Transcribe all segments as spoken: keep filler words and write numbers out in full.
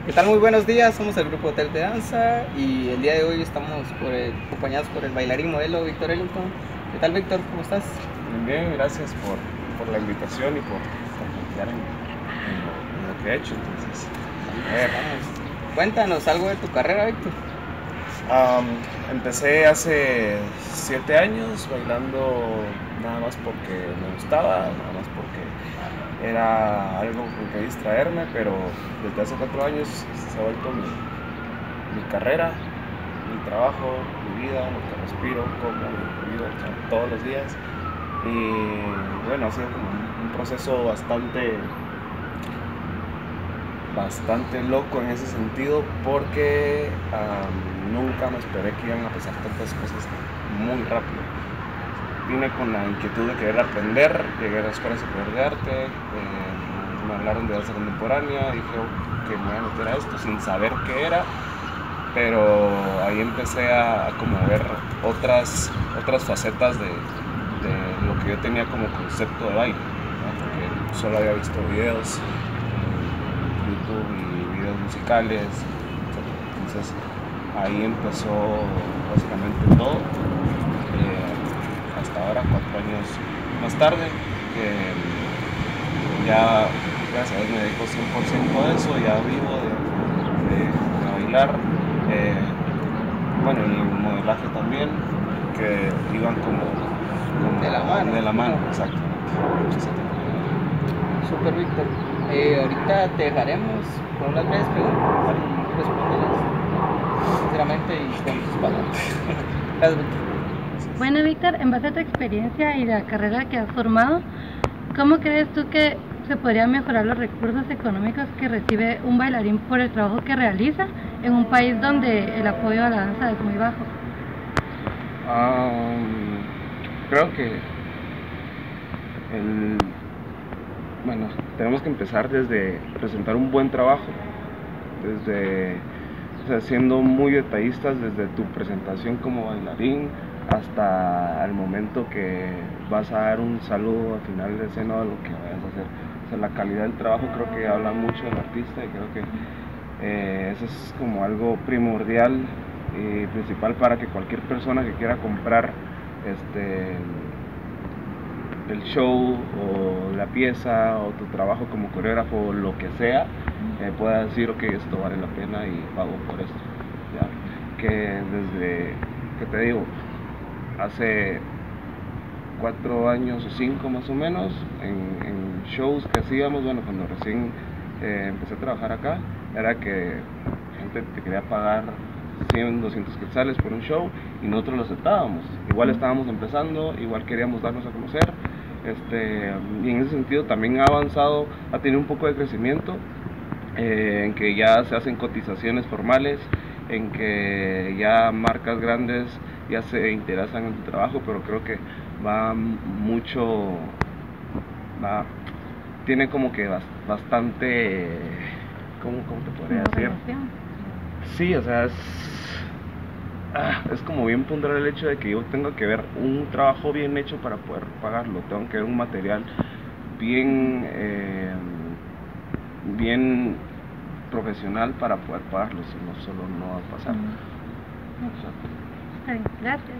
¿Qué tal? Muy buenos días, somos el grupo Hotel de Danza y el día de hoy estamos por el- acompañados por el bailarín modelo Víctor Ellington. ¿Qué tal, Víctor? ¿Cómo estás? Bien, bien, gracias por, por la invitación y por, por confiar en, en lo, en lo que he hecho. Entonces, a ver, Vamos. Cuéntanos algo de tu carrera, Víctor. am, empecé hace siete años bailando nada más porque me gustaba, nada más porque era algo con que distraerme, pero desde hace cuatro años se ha vuelto mi, mi carrera, mi trabajo, mi vida, lo que respiro, como vivo, o sea, todos los días. Y bueno, ha sido como un, un proceso bastante, bastante loco en ese sentido porque um, nunca me esperé que iban a pasar tantas cosas muy rápido. Vine con la inquietud de querer aprender, llegué a la Escuela Superior de Arte, eh, me hablaron de danza contemporánea, dije oh, que me voy a meter a esto sin saber qué era, pero ahí empecé a, a como ver otras, otras facetas de, de lo que yo tenía como concepto de baile, ¿no? Porque solo había visto videos en YouTube y videos musicales, etcétera. Entonces ahí empezó básicamente todo, eh, hasta ahora, cuatro años más tarde, que ya, gracias a Dios, me dedico cien por ciento a eso, ya vivo de, de, de bailar. Eh, bueno, y el modelaje también, que iban como, como De la mano. de la mano, exacto. Exacto. Super, Víctor. Eh, ahorita te dejaremos con unas breves preguntas y respóndelas sinceramente y con tus palabras. Gracias, Víctor. Bueno, Víctor, en base a tu experiencia y la carrera que has formado, ¿cómo crees tú que se podrían mejorar los recursos económicos que recibe un bailarín por el trabajo que realiza en un país donde el apoyo a la danza es muy bajo? Um, creo que el, bueno, tenemos que empezar desde presentar un buen trabajo, desde, o sea, siendo muy detallistas desde tu presentación como bailarín hasta el momento que vas a dar un saludo al final de escena de lo que vayas a hacer. O sea, la calidad del trabajo creo que habla mucho del artista y creo que eh, eso es como algo primordial y principal para que cualquier persona que quiera comprar este el show o la pieza o tu trabajo como coreógrafo o lo que sea, eh, pueda decir ok, esto vale la pena y pago por esto, ¿ya? Que desde, que te digo, hace cuatro años o cinco más o menos, en, en shows que hacíamos, bueno, cuando recién eh, empecé a trabajar acá, era que gente te quería pagar cien, doscientos quetzales por un show y nosotros lo aceptábamos. Igual estábamos empezando, igual queríamos darnos a conocer, este, y en ese sentido también ha avanzado, ha tenido un poco de crecimiento, eh, en que ya se hacen cotizaciones formales, en que ya marcas grandes ya se interesan en tu trabajo, pero creo que va mucho, va, tiene como que bastante, ¿cómo, cómo te podría decir? Sí, o sea, es, ah, es como bien ponderar el hecho de que yo tengo que ver un trabajo bien hecho para poder pagarlo, tengo que ver un material bien, eh, bien profesional para poder pagarlo, si no solo no va a pasar. Está bien, gracias.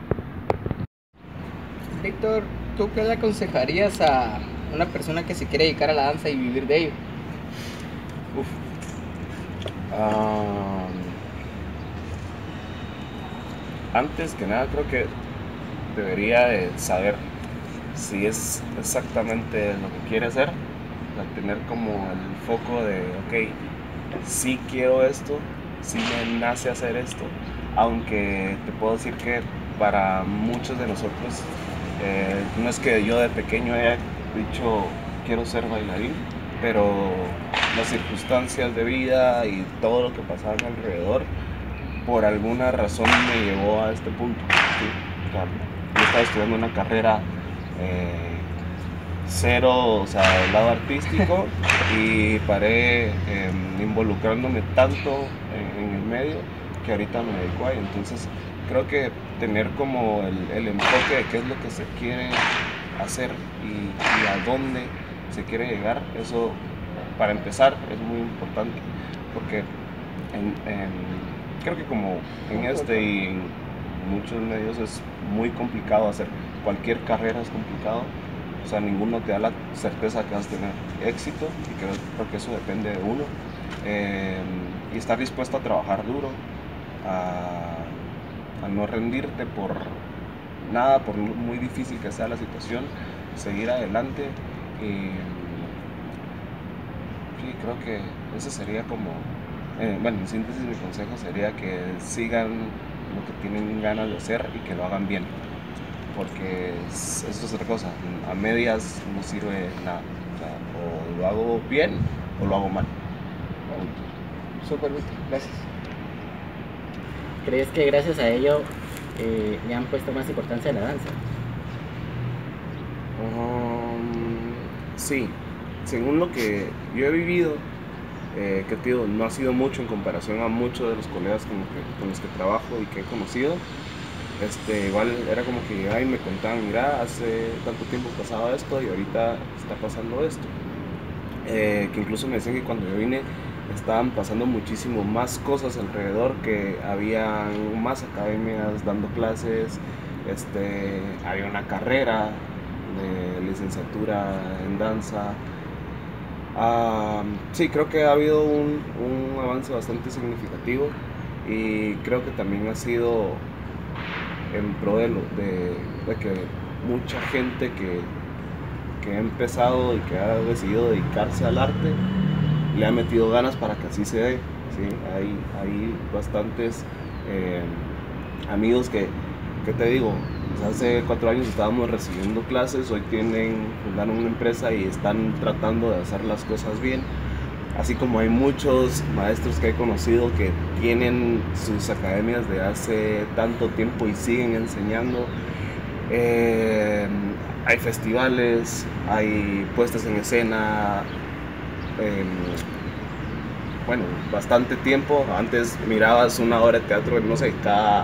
Víctor, ¿tú qué le aconsejarías a una persona que se quiere dedicar a la danza y vivir de ello? Uf. Um, antes que nada creo que debería de saber si es exactamente lo que quiere hacer, tener como el foco de ok, sí quiero esto, sí me nace hacer esto, aunque te puedo decir que para muchos de nosotros eh, no es que yo de pequeño haya dicho quiero ser bailarín, pero las circunstancias de vida y todo lo que pasaba a mi alrededor por alguna razón me llevó a este punto, ¿sí? O sea, yo estaba estudiando una carrera eh, cero, o sea, del lado artístico y paré eh, involucrándome tanto en, en el medio que ahorita me dedico a ello. Entonces creo que tener como el, el enfoque de qué es lo que se quiere hacer y, y a dónde se quiere llegar, eso para empezar es muy importante, porque en, en, creo que como en este y en muchos medios es muy complicado hacer cualquier carrera, es complicado, o sea, ninguno te da la certeza que vas a tener éxito, y creo, creo que eso depende de uno, eh, y estar dispuesto a trabajar duro, a, a no rendirte por nada, por muy difícil que sea la situación, seguir adelante. Y sí, creo que ese sería como, eh, bueno, en síntesis mi consejo sería que sigan lo que tienen ganas de hacer y que lo hagan bien, porque es- eso es otra cosa, a medias no sirve nada, o sea, o lo hago bien o lo hago mal. Súper útil, gracias. ¿Crees que gracias a ello eh, le han puesto más importancia a la danza? Um, sí, según lo que yo he vivido, eh, que te digo, no ha sido mucho en comparación a muchos de los colegas con los que, con los que trabajo y que he conocido. Este, igual era como que llegaba y me contaban, mira, hace tanto tiempo pasaba esto y ahorita está pasando esto. Eh, que incluso me decían que cuando yo vine estaban pasando muchísimo más cosas alrededor, que habían más academias dando clases, este, había una carrera de licenciatura en danza. Ah, sí, creo que ha habido un, un avance bastante significativo, y creo que también ha sido en pro de, lo- de, de que mucha gente que, que ha empezado y que ha decidido dedicarse al arte le ha metido ganas para que así se dé, ¿sí? Hay, hay bastantes eh, amigos que, que te digo, pues hace cuatro años estábamos recibiendo clases, hoy tienen, fundaron una empresa y están tratando de hacer las cosas bien. Así como hay muchos maestros que he conocido que tienen sus academias de hace tanto tiempo y siguen enseñando. Eh, hay festivales, hay puestas en escena, eh, bueno, bastante tiempo. Antes mirabas una obra de teatro, no sé, cada,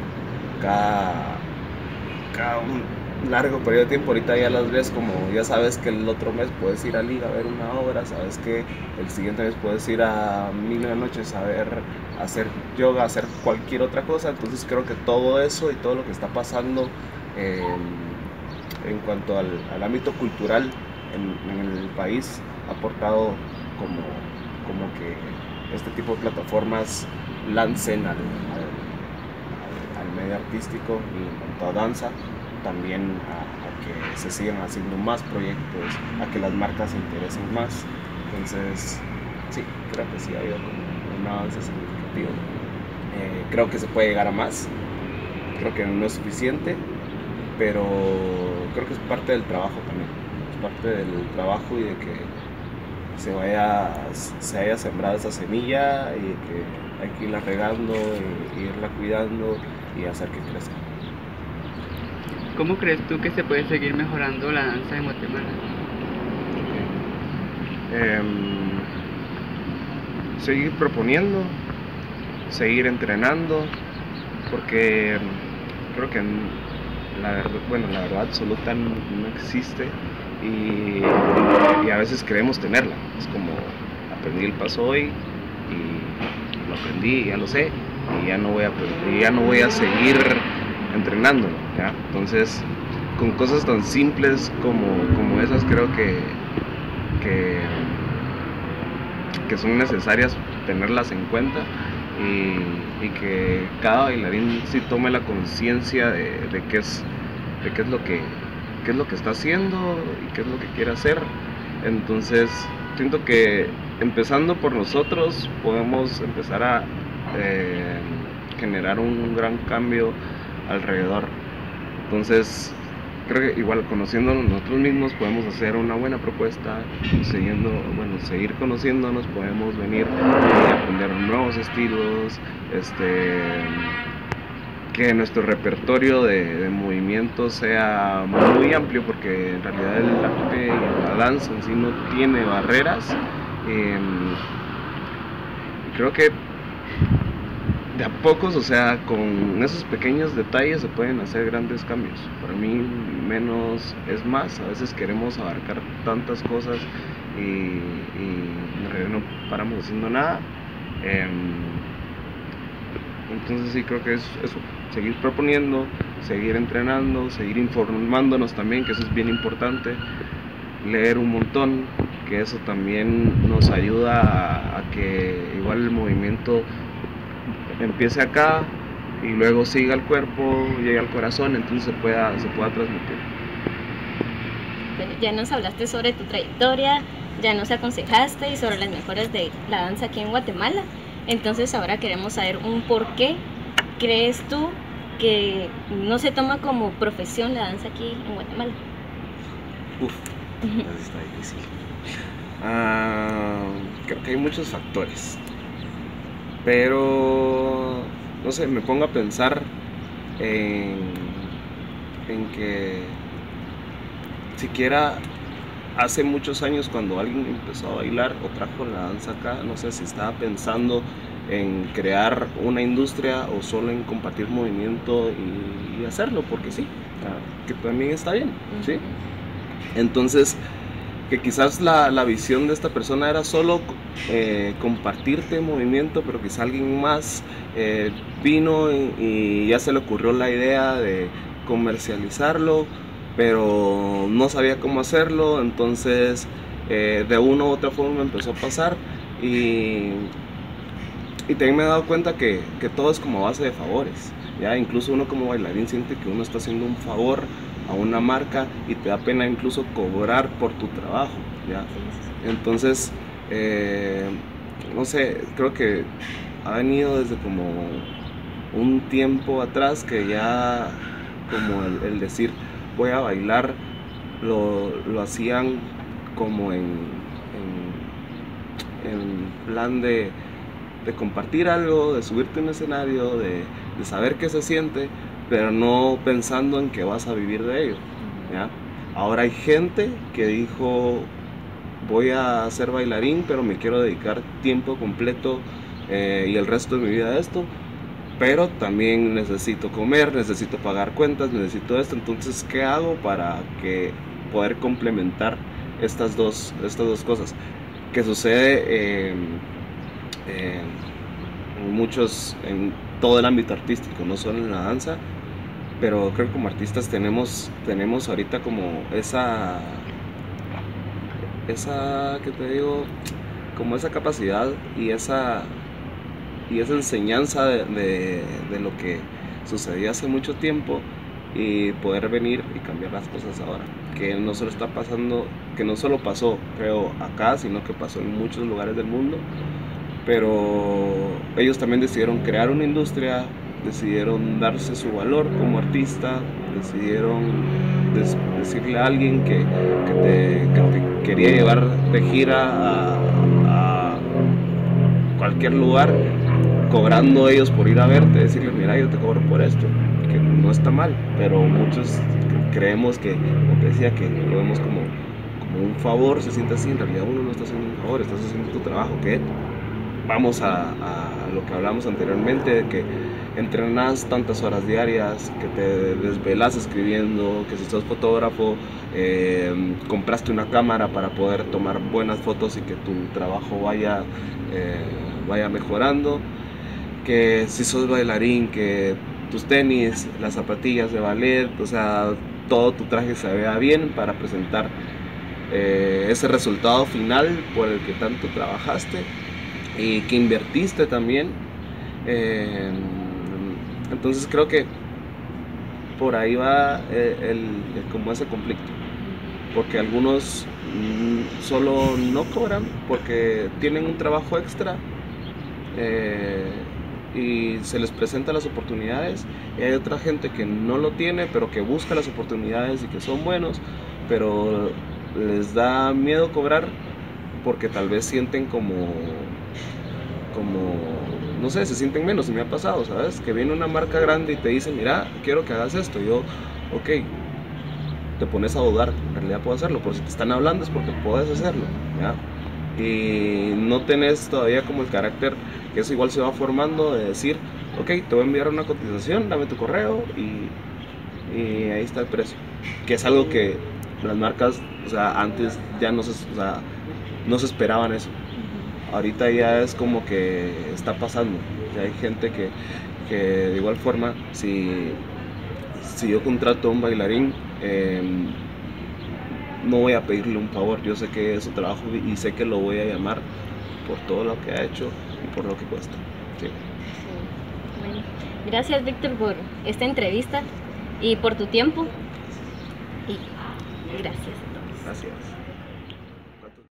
cada, cada un largo periodo de tiempo. Ahorita ya las ves como, ya sabes que el otro mes puedes ir a Liga a ver una obra, sabes que el siguiente mes puedes ir a Mil y una Noches a ver, a hacer yoga, a hacer cualquier otra cosa. Entonces creo que todo eso y todo lo que está pasando eh, en cuanto al, al ámbito cultural en, en el país ha aportado como, como que este tipo de plataformas lancen al, al, al medio artístico y en cuanto a danza también a, a que se sigan haciendo más proyectos, a que las marcas se interesen más. Entonces, sí, creo que sí ha habido como un avance significativo. Eh, creo que se puede llegar a más, creo que no es suficiente, pero creo que es parte del trabajo también, es parte del trabajo y de que se vaya, se haya sembrado esa semilla y que hay que irla regando y, y irla cuidando y hacer que crezca. ¿Cómo crees tú que se puede seguir mejorando la danza en Guatemala? Em, seguir proponiendo, seguir entrenando, porque creo que la verdad, bueno, la verdad absoluta no, no existe, y, y a veces queremos tenerla. Es como aprendí el paso hoy y lo aprendí y ya lo sé, y ya no voy a, y ya no voy a seguir entrenándolo, ¿ya? Entonces, con cosas tan simples como, como esas creo que, que, que son necesarias tenerlas en cuenta, y, y que cada bailarín sí tome la conciencia de, de qué es, de qué es lo que, qué es lo que está haciendo y qué es lo que quiere hacer. Entonces, siento que empezando por nosotros podemos empezar a eh, generar un gran cambio alrededor. Entonces, creo que igual conociéndonos nosotros mismos podemos hacer una buena propuesta, siguiendo, bueno, seguir conociéndonos, podemos venir y aprender nuevos estilos, este, que nuestro repertorio de, de movimientos sea muy amplio, porque en realidad el arte y la danza en sí no tiene barreras. Eh, creo que de a pocos, o sea, con esos pequeños detalles se pueden hacer grandes cambios. Para mí, menos es más. A veces queremos abarcar tantas cosas y, y en realidad no paramos haciendo nada. Eh, entonces sí creo que es eso, seguir proponiendo, seguir entrenando, seguir informándonos también, que eso es bien importante, leer un montón, que eso también nos ayuda a, a que igual el movimiento empiece acá y luego siga al cuerpo, llegue al corazón, entonces se pueda, se pueda transmitir. Bueno, ya nos hablaste sobre tu trayectoria, ya nos aconsejaste y sobre las mejoras de la danza aquí en Guatemala. Entonces ahora queremos saber un por qué crees tú que no se toma como profesión la danza aquí en Guatemala. Uf, eso está difícil. Uh, creo que hay muchos factores, pero no sé, me pongo a pensar en, en que siquiera hace muchos años cuando alguien empezó a bailar o trajo la danza acá, no sé si estaba pensando en crear una industria o solo en compartir movimiento y, y hacerlo porque sí, que también está bien, ¿sí? Entonces, que quizás la, la visión de esta persona era solo eh, compartirte movimiento, pero quizás alguien más eh, vino y, y ya se le ocurrió la idea de comercializarlo, pero no sabía cómo hacerlo, entonces eh, de una u otra forma empezó a pasar y, y también me he dado cuenta que, que todo es como a base de favores, ¿ya? Incluso uno como bailarín siente que uno está haciendo un favor a una marca y te da pena incluso cobrar por tu trabajo, ¿ya? Entonces, eh, no sé, creo que ha venido desde como un tiempo atrás que ya como el, el decir voy a bailar, lo, lo hacían como en, en, en plan de, de compartir algo, de subirte a un escenario, de, de saber qué se siente, pero no pensando en que vas a vivir de ello, ¿ya? Ahora hay gente que dijo voy a ser bailarín, pero me quiero dedicar tiempo completo eh, y el resto de mi vida a esto, pero también necesito comer, necesito pagar cuentas, necesito esto, entonces ¿qué hago para que poder complementar estas dos, estas dos cosas? Que sucede eh, eh, en muchos, en todo el ámbito artístico, no solo en la danza, pero creo que como artistas tenemos, tenemos ahorita como esa, esa, ¿qué te digo? Como esa capacidad y esa... y esa enseñanza de, de, de lo que sucedía hace mucho tiempo y poder venir y cambiar las cosas ahora, que no solo está pasando, que no solo pasó creo acá, sino que pasó en muchos lugares del mundo, pero ellos también decidieron crear una industria, decidieron darse su valor como artista, decidieron des, decirle a alguien que, que, te, que te quería llevar de gira a, a cualquier lugar, cobrando ellos por ir a verte, decirle mira yo te cobro por esto, que no está mal, pero muchos creemos que, como te decía, que lo vemos como, como un favor, se siente así, en realidad uno no está haciendo un favor, estás haciendo tu trabajo, que vamos a, a lo que hablamos anteriormente, de que entrenas tantas horas diarias, que te desvelas escribiendo, que si sos fotógrafo, eh, compraste una cámara para poder tomar buenas fotos y que tu trabajo vaya, eh, vaya mejorando, que si sos bailarín, que tus tenis, las zapatillas de ballet, o sea, todo tu traje se vea bien para presentar eh, ese resultado final por el que tanto trabajaste y que invertiste también. Eh, entonces creo que por ahí va el, el, el, como ese conflicto, porque algunos mm, solo no cobran porque tienen un trabajo extra eh, y se les presentan las oportunidades, y hay otra gente que no lo tiene pero que busca las oportunidades y que son buenos, pero les da miedo cobrar porque tal vez sienten como como no sé, se sienten menos. Y me ha pasado, ¿sabes? Que viene una marca grande y te dice mira, quiero que hagas esto, y yo, ok, te pones a dudar, en realidad puedo hacerlo, pero si te están hablando es porque puedes hacerlo, ¿ya? Y no tenés todavía como el carácter, que eso igual se va formando, de decir, ok, te voy a enviar una cotización, dame tu correo y, y ahí está el precio, que es algo que las marcas, o sea, antes ya no se, o sea, no se esperaban eso. ahorita ya es como que está pasando. Ya hay gente que, que de igual forma, si, si yo contrato a un bailarín, eh, no voy a pedirle un favor, yo sé que es su trabajo y sé que lo voy a llamar por todo lo que ha hecho y por lo que cuesta. Sí. Bueno, gracias Víctor por esta entrevista y por tu tiempo. Y gracias a todos. Gracias.